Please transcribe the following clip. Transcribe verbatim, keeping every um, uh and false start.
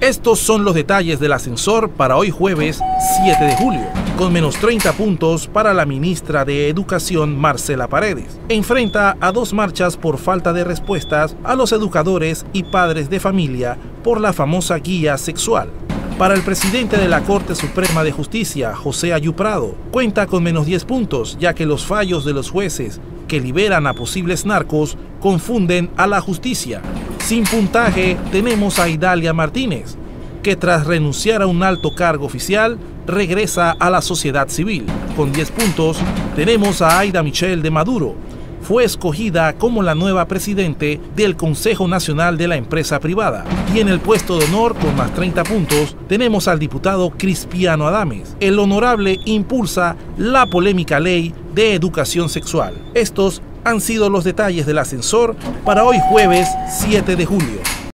Estos son los detalles del ascensor para hoy jueves siete de julio, con menos treinta puntos para la ministra de Educación Marcela Paredes. Enfrenta a dos marchas por falta de respuestas a los educadores y padres de familia por la famosa guía sexual. Para el presidente de la Corte Suprema de Justicia, José Ayu Prado, cuenta con menos diez puntos, ya que los fallos de los jueces que liberan a posibles narcos confunden a la justicia. Sin puntaje tenemos a Idalia Martínez, que tras renunciar a un alto cargo oficial, regresa a la sociedad civil. Con diez puntos tenemos a Aida Michel de Maduro. Fue escogida como la nueva presidente del Consejo Nacional de la Empresa Privada. Y en el puesto de honor, con más treinta puntos, tenemos al diputado Crispiano Adames. El honorable impulsa la polémica ley de educación sexual. Estos han sido los detalles del ascensor para hoy jueves siete de julio.